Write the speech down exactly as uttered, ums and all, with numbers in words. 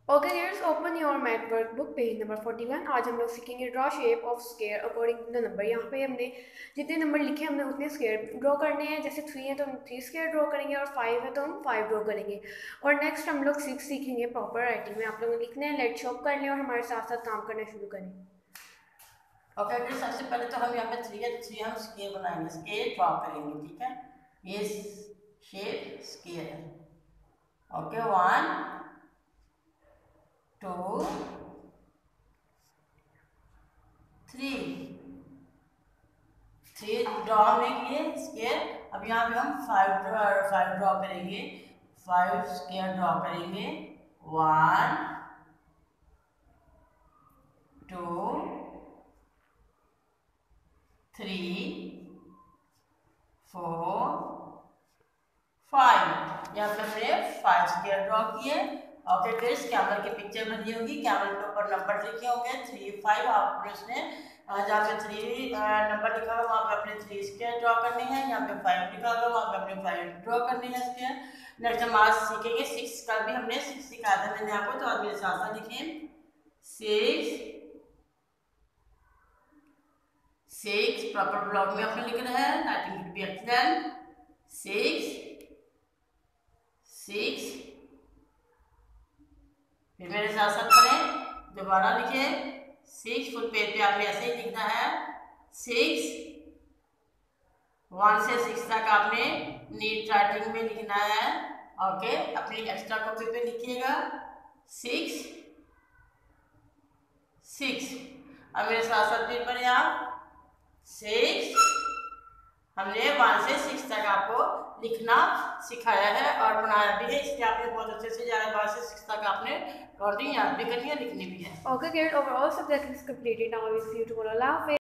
Okay leaders, open your math workbook page number forty one. आज हम लोग सीखेंगे draw shape of square according to the number. यहाँ पे हमने जितने नंबर लिखे हमने उतने स्क्वायर ड्रॉ करने हैं। जैसे थ्री है तो हम थ्री स्क्वायर ड्रॉ करेंगे और फाइव है तो हम फाइव ड्रॉ करेंगे। और नेक्स्ट हम लोग सिक्स सीखेंगे प्रॉपर राइटिंग में। आप लोगों ने लिखने हैं, लेट शॉप कर लें और हमारे साथ साथ काम करना शुरू करें। ओके okay, सबसे पहले तो हम यहाँ पे थ्री है थ्री हम स्केयर बनाएंगे, स्केयर ड्रॉ करेंगे। ठीक है, ये शेप स्केयर है। Okay, one two three three draw हमने किए स्केयर। अब यहाँ पे हम फाइव फाइव ड्रॉ करेंगे, फाइव स्केयर ड्रॉ करेंगे। One two three four five. यहाँ पे हमने फाइव स्क्वायर ड्रॉ किए। ओके फ्रेंड्स, कैमल की पिक्चर बनी होगी, कैमल के ऊपर नंबर लिखे होंगे थ्री फाइव। आपने उसने जहाँ पे थ्री नंबर लिखा होगा वहाँ पे अपने थ्री स्क्वायर ड्रॉ करने हैं। यहाँ पे फाइव लिखा होगा वहाँ पे अपने फाइव ड्रॉ करने हैं स्क्वायर। नेक्स्ट हम आज सीखेंगे सिक्स का भी। हमने सिक्स सिखाया था मैंने आपको, तो आज मेरे साथ साथ लिखें सिक्स। सिक्स प्रॉपर ब्लॉक में आपने लिखना है, writing should be excellent. Six six फिर मेरे साथ साथ पढ़ें, दोबारा लिखें सिक्स। फुल पेज पे आपने ऐसे ही लिखना है सिक्स। वन से सिक्स तक आपने नीट राइटिंग में लिखना है। ओके, अपनी एक्स्ट्रा कॉपी पे लिखिएगा सिक्स सिक्स। अब मेरे साथ साथ फिर पढ़ें आप सिक्स। हमने वन से सिक्स तक आपको लिखना सिखाया है और बनाया भी है, इसलिए आपने बहुत अच्छे से ज़्यादा वन से सिक्स तक आपने रिकॉर्डिंग याद भी करनी है, लिखनी भी है। Okay leaders, overall subject is completed. Now we see you tomorrow. अल्लाह हाफिज़।